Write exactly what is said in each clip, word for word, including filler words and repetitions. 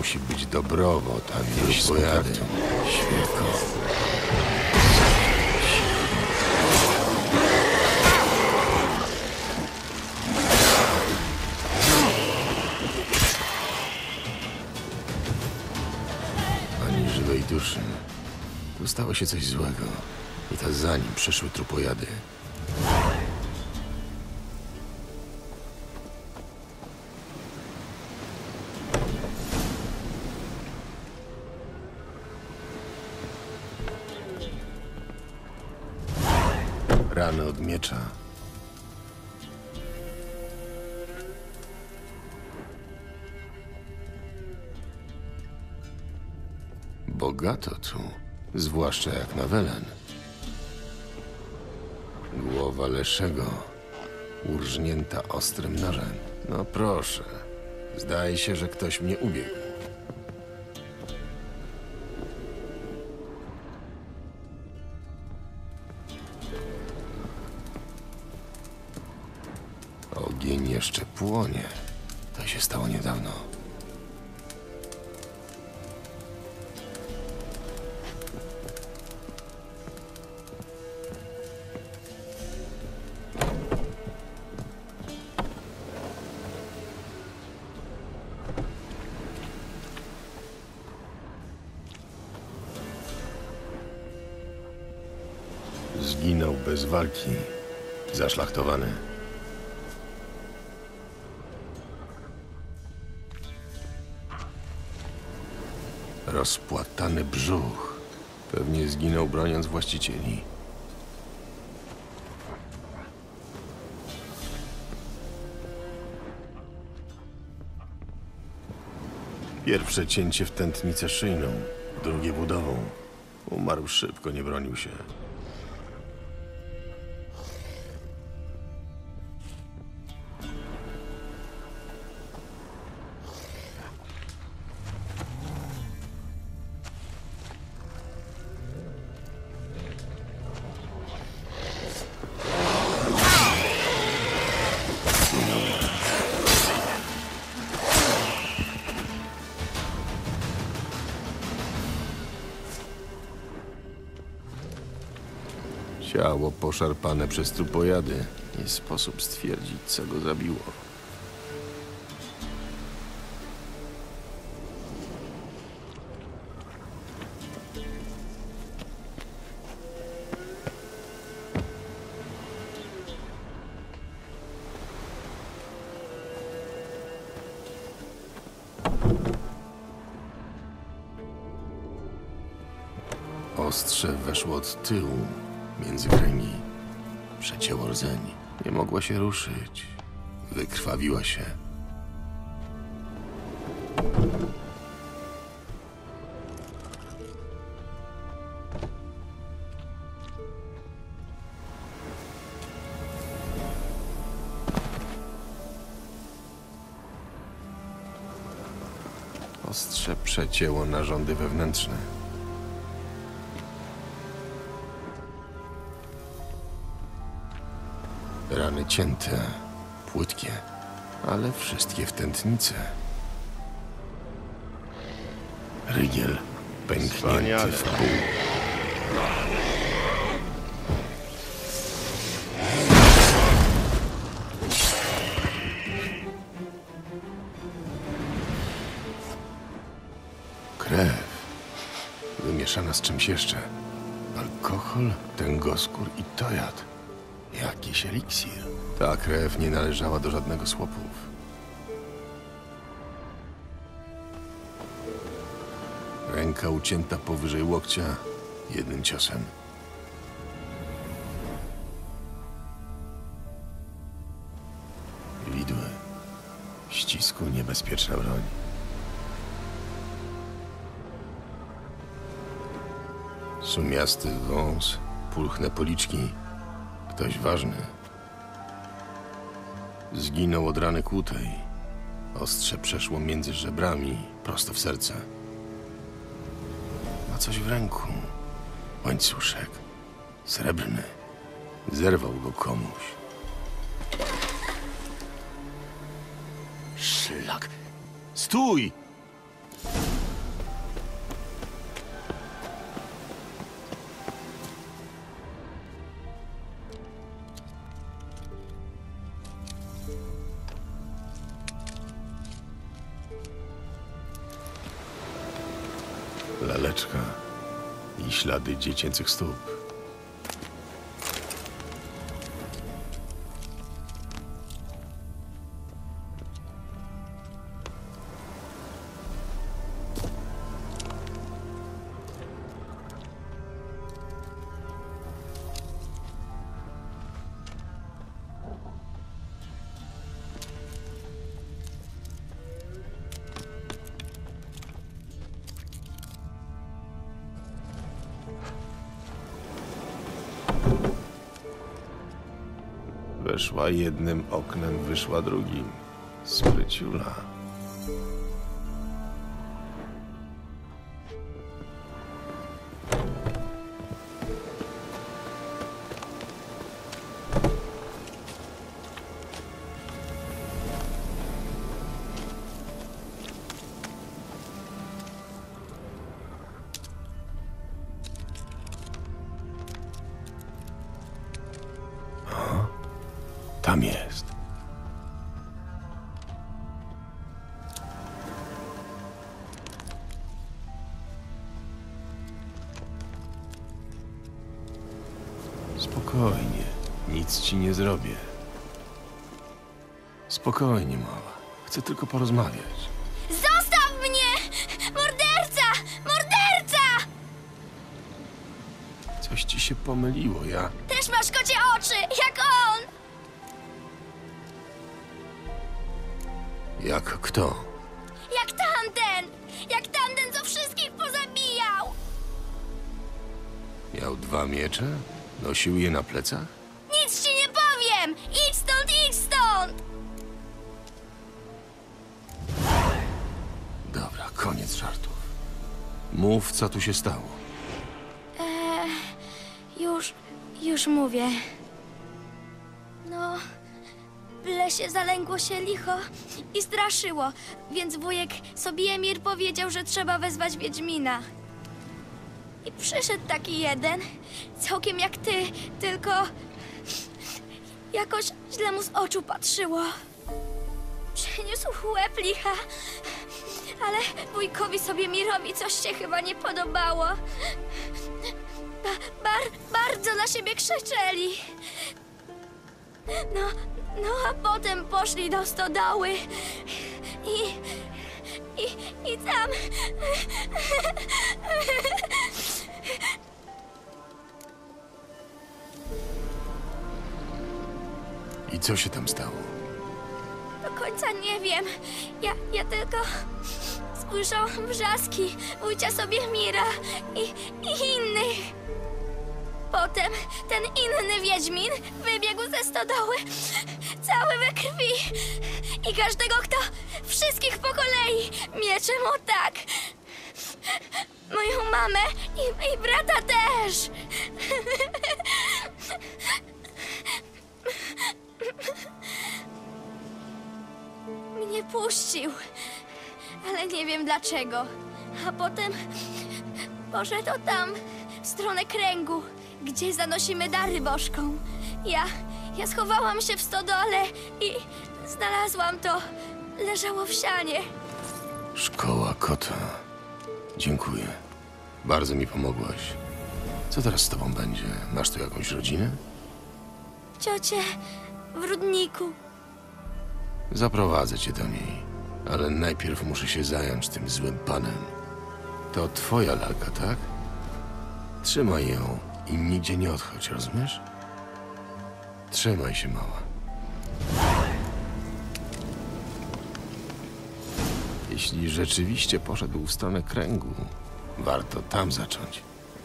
musi być dobrowod, a nie pojady. Świetnie. Ani żywej duszy. Tu stało się coś złego. I to zanim przyszły trupojady. Rany od miecza. Bogato tu, zwłaszcza jak na Welen. Głowa Leszego, urżnięta ostrym nożem. No proszę, zdaje się, że ktoś mnie ubiegł. Ogień jeszcze płonie. To się stało niedawno. Zginął bez walki. Zaszlachtowany. Rozpłatany brzuch. Pewnie zginął broniąc właścicieli. Pierwsze cięcie w tętnicę szyjną, drugie budową. Umarł szybko, nie bronił się. Ciało poszarpane przez trupojady. Nie sposób stwierdzić, co go zabiło. Ostrze weszło od tyłu. Między kręgi. Przecięło rdzeń. Nie mogła się ruszyć. Wykrwawiła się. Ostrze przecięło narządy wewnętrzne. Rany cięte, płytkie, ale wszystkie w tętnicy. Rygiel pęknięty w pół. Krew wymieszana z czymś jeszcze. Alkohol, tęgoskór i tojad. Jakiś eliksir. Ta krew nie należała do żadnego z chłopów. Ręka ucięta powyżej łokcia jednym ciosem. Widły. W ścisku niebezpieczna broń. Sumiasty wąs, pulchne policzki. Ktoś ważny. Zginął od rany kłutej. Ostrze przeszło między żebrami, prosto w serce. Ma coś w ręku. Łańcuszek. Srebrny. Zerwał go komuś. Szlak. Stój! teczka i ślady dziecięcych stóp. Weszła jednym oknem, wyszła drugim. Spryciula. Tam jest. Spokojnie. Nic ci nie zrobię. Spokojnie, mała. Chcę tylko porozmawiać. Zostaw mnie! Morderca! Morderca! Coś ci się pomyliło, ja... Też masz kocie oczy, jak on! Jak kto? Jak tamten! Jak tamten, co wszystkich pozabijał! Miał dwa miecze? Nosił je na plecach? Nic ci nie powiem! Idź stąd, idź stąd! Dobra, koniec żartów. Mów, co tu się stało. Eee, już, już mówię. No, w lesie zalęgło się licho i straszyło, więc wujek Sobiemir powiedział, że trzeba wezwać Wiedźmina. I przyszedł taki jeden, całkiem jak ty, tylko jakoś źle mu z oczu patrzyło. Przeniósł łeb licha, ale wujkowi Sobiemirowi coś się chyba nie podobało. Ba bar bardzo na siebie krzyczeli. No, no a potem poszli do stodoły i... i... i tam... I co się tam stało? Do końca nie wiem. Ja, ja tylko słyszałam wrzaski wujcia Sobiemira i, i innych. Potem ten inny Wiedźmin wybiegł ze stodoły, cały we krwi. I każdego, kto... wszystkich po kolei mieczem o tak. Moją mamę i, i brata też. Mnie puścił, ale nie wiem dlaczego. A potem poszedł tam, w stronę kręgu, gdzie zanosimy dary bożkom. Ja, ja schowałam się w stodole i znalazłam to. Leżało w sianie. Szkoła kota. Dziękuję. Bardzo mi pomogłaś. Co teraz z tobą będzie? Masz tu jakąś rodzinę? Ciocie w Rudniku. Zaprowadzę cię do niej. Ale najpierw muszę się zająć tym złym panem. To twoja lalka, tak? Trzymaj ją i nigdzie nie odchodź, rozumiesz? Trzymaj się, mała. Jeśli rzeczywiście poszedł w stronę kręgu, warto tam zacząć.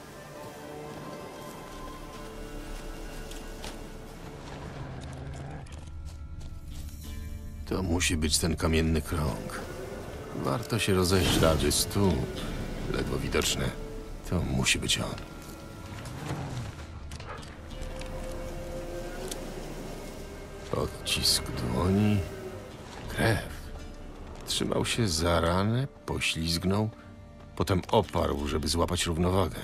To musi być ten kamienny krąg. Warto się rozejrzeć. Ślady stóp, ledwo widoczne. To musi być on. Odcisk dłoni, krew. Trzymał się za ranę, poślizgnął, potem oparł, żeby złapać równowagę.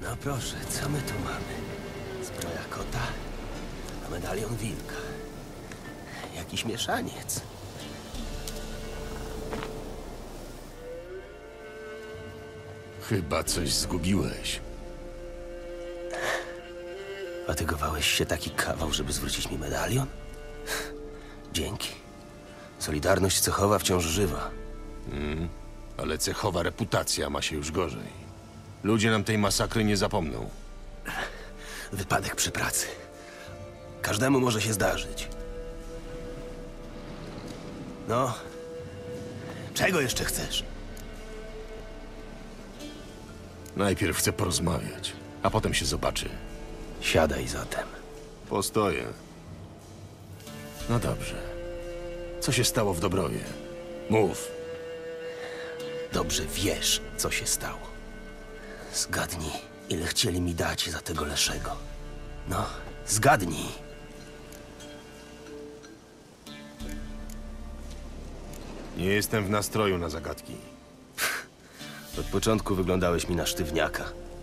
No proszę, co my tu mamy? Zbroja kota, a medalion wilka. Jakiś mieszaniec. Chyba coś zgubiłeś. Fatygowałeś się taki kawał, żeby zwrócić mi medalion? Dzięki. Solidarność cechowa wciąż żywa. Ale cechowa reputacja ma się już gorzej. Ludzie nam tej masakry nie zapomną. Wypadek przy pracy. Każdemu może się zdarzyć. No. Czego jeszcze chcesz? Najpierw chcę porozmawiać, a potem się zobaczy. Siadaj zatem. Postoję. No dobrze. Co się stało w Dobrowie? Mów. Dobrze wiesz, co się stało. Zgadnij, ile chcieli mi dać za tego Leszego. No, zgadnij. Nie jestem w nastroju na zagadki. Od początku wyglądałeś mi na sztywniaka.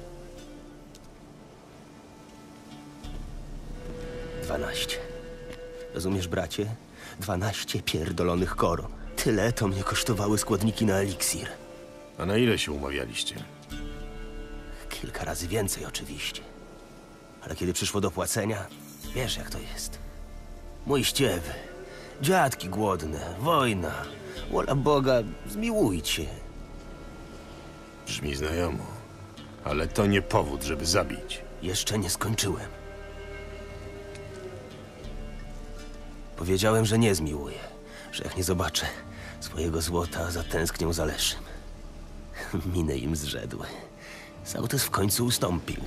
Dwanaście. Rozumiesz, bracie? Dwanaście pierdolonych koron. Tyle to mnie kosztowały składniki na eliksir. A na ile się umawialiście? Kilka razy więcej oczywiście. Ale kiedy przyszło do płacenia, wiesz jak to jest. Mój ściewy, dziadki głodne, wojna. Wola Boga, zmiłujcie. Brzmi znajomo. Ale to nie powód, żeby zabić. Jeszcze nie skończyłem. Powiedziałem, że nie zmiłuję. Że jak nie zobaczę swojego złota, zatęsknią za Leszym. Miny im zrzedły. Sautys w końcu ustąpił.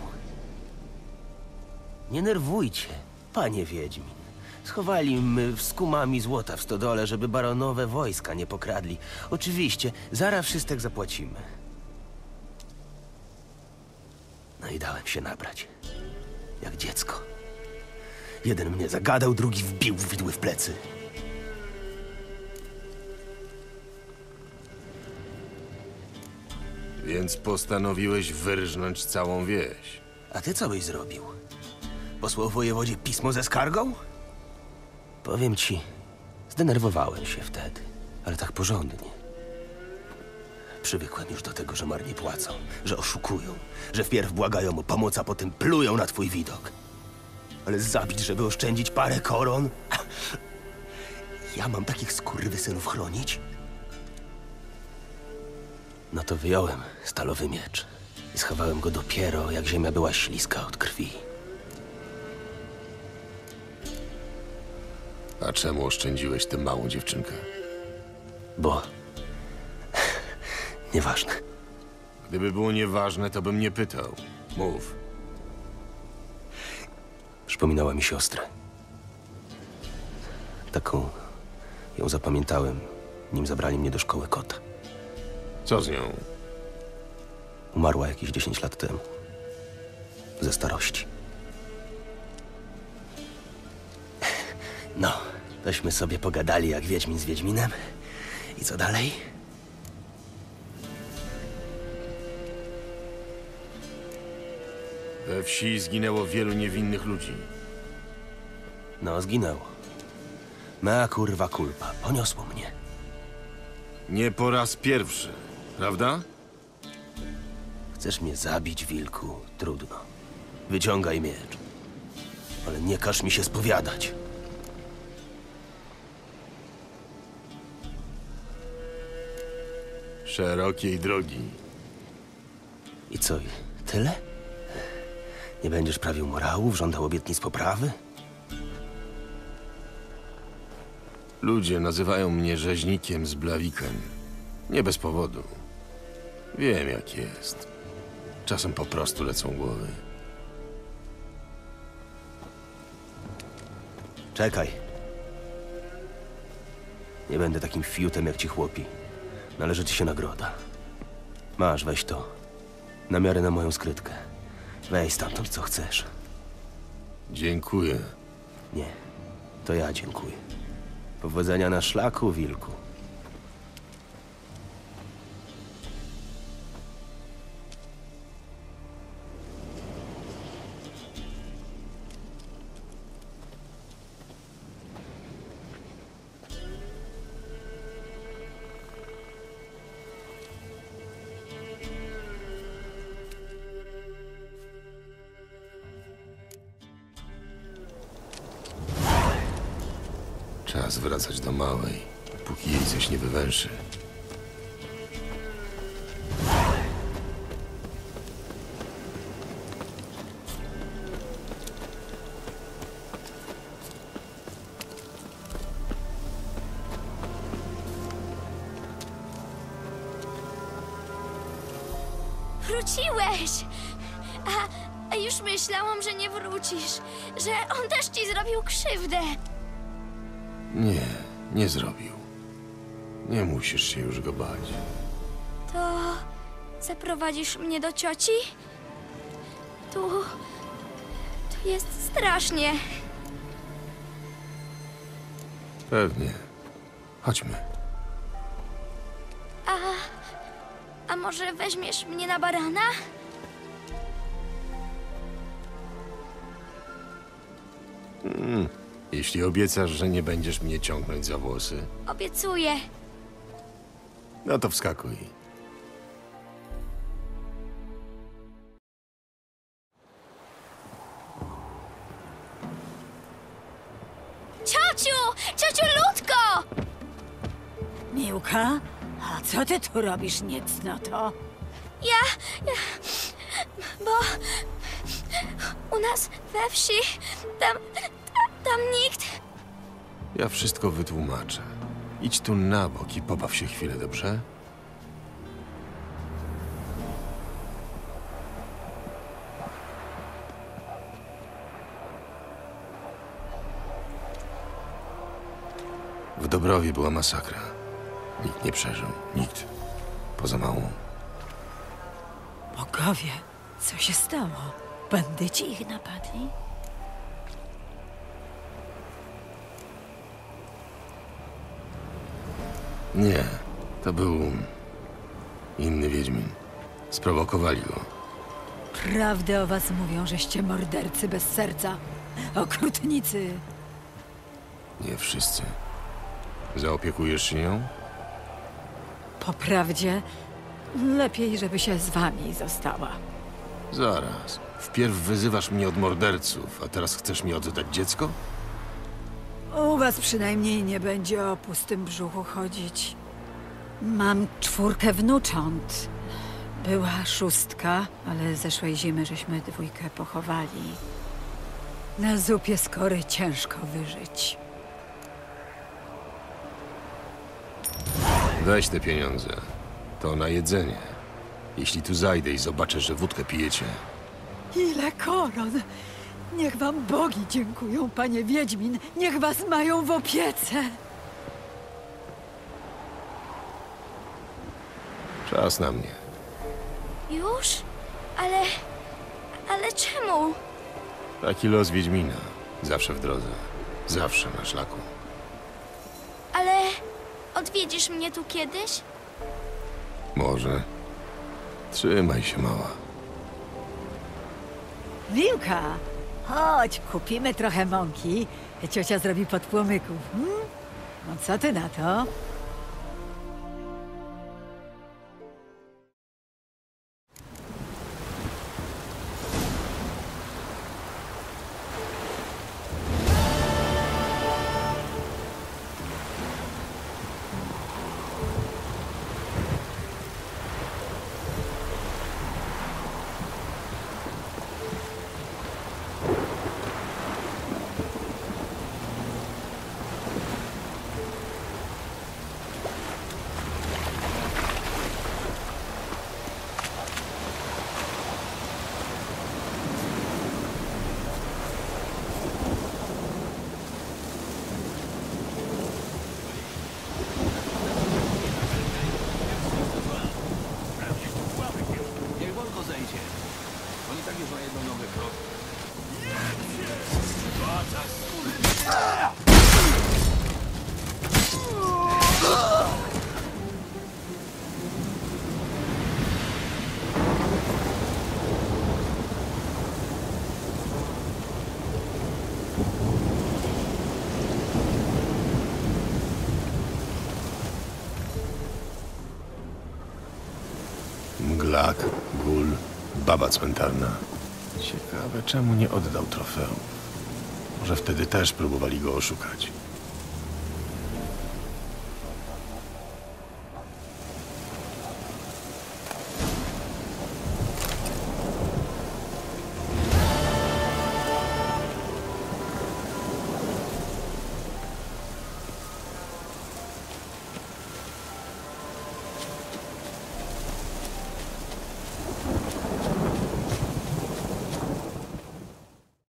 Nie nerwujcie, panie Wiedźmin. Schowali my z kumami złota w stodole, żeby baronowe wojska nie pokradli. Oczywiście, zaraz wszystek zapłacimy. No i dałem się nabrać. Jak dziecko. Jeden mnie zagadał, drugi wbił w widły w plecy. Więc postanowiłeś wyrżnąć całą wieś. A ty co byś zrobił? Posłał wojewodzie pismo ze skargą? Powiem ci, zdenerwowałem się wtedy, ale tak porządnie. Przywykłem już do tego, że marnie płacą, że oszukują, że wpierw błagają o pomoc, a potem plują na twój widok. Ale zabić, żeby oszczędzić parę koron? Ja mam takich skurwysynów chronić? No to wyjąłem stalowy miecz i schowałem go dopiero, jak ziemia była śliska od krwi. A czemu oszczędziłeś tę małą dziewczynkę? Bo... Nieważne. Gdyby było nieważne, to bym nie pytał. Mów. Przypominała mi siostrę. Taką ją zapamiętałem, nim zabrali mnie do szkoły kota. Co z nią? Umarła jakieś dziesięć lat temu. Ze starości. No, tośmy sobie pogadali jak Wiedźmin z Wiedźminem. I co dalej? We wsi zginęło wielu niewinnych ludzi. No, zginęło. Mea kurwa culpa. Poniosło mnie. Nie po raz pierwszy, prawda? Chcesz mnie zabić, wilku? Trudno. Wyciągaj miecz. Ale nie każ mi się spowiadać. Szerokiej drogi. I co, tyle? Nie będziesz prawił morałów, żądał obietnic poprawy? Ludzie nazywają mnie rzeźnikiem z Blaviken. Nie bez powodu. Wiem, jak jest. Czasem po prostu lecą głowy. Czekaj. Nie będę takim fiutem jak ci chłopi. Należy ci się nagroda. Masz, weź to. Na miarę na moją skrytkę. Weź stamtąd, co chcesz. Dziękuję. Nie, to ja dziękuję. Powodzenia na szlaku, wilku. Czas wracać do małej, póki jej coś nie wywęszy. Wróciłeś! A, a już myślałam, że nie wrócisz. Że on też ci zrobił krzywdę. Nie, nie zrobił. Nie musisz się już go bać. To zaprowadzisz mnie do cioci? Tu... tu jest strasznie. Pewnie. Chodźmy. A... a może weźmiesz mnie na barana? Jeśli obiecasz, że nie będziesz mnie ciągnąć za włosy, Obiecuję. no to wskakuj. Ciociu! Ciociu Ludko! Miłka? A co ty tu robisz, niecnoto? Ja... ja... bo... u nas we wsi... tam... tam nikt... Ja wszystko wytłumaczę. Idź tu na bok i pobaw się chwilę, dobrze? W Dobrowie była masakra. Nikt nie przeżył. Nikt. Poza małą. Bogowie, co się stało? Bandyci ich napadli? Nie. To był... inny Wiedźmin. Sprowokowali go. Prawdę o was mówią, żeście mordercy bez serca. Okrutnicy. Nie wszyscy. Zaopiekujesz się nią? Po prawdzie, lepiej, żeby się z wami została. Zaraz. Wpierw wyzywasz mnie od morderców, a teraz chcesz mi oddać dziecko? U was przynajmniej nie będzie o pustym brzuchu chodzić. Mam czwórkę wnucząt. Była szóstka, ale zeszłej zimy żeśmy dwójkę pochowali. Na zupie skory ciężko wyżyć. Weź te pieniądze. To na jedzenie. Jeśli tu zajdę i zobaczę, że wódkę pijecie, Ile koron! Niech wam bogi dziękują, panie Wiedźmin! Niech was mają w opiece! czas na mnie. Już? Ale... ale czemu? Taki los Wiedźmina. Zawsze w drodze. Zawsze na szlaku. Ale... odwiedzisz mnie tu kiedyś? Może. Trzymaj się, mała. Wiłka! Chodź, kupimy trochę mąki. Ciocia zrobi podpłomyków. Hmm? No co ty na to? Niech wolno zejdzie. Oni tak już na jedną nogę kroczą. Mglak, gól, baba cmentarna. Ciekawe, czemu nie oddał trofeum. Może wtedy też próbowali go oszukać.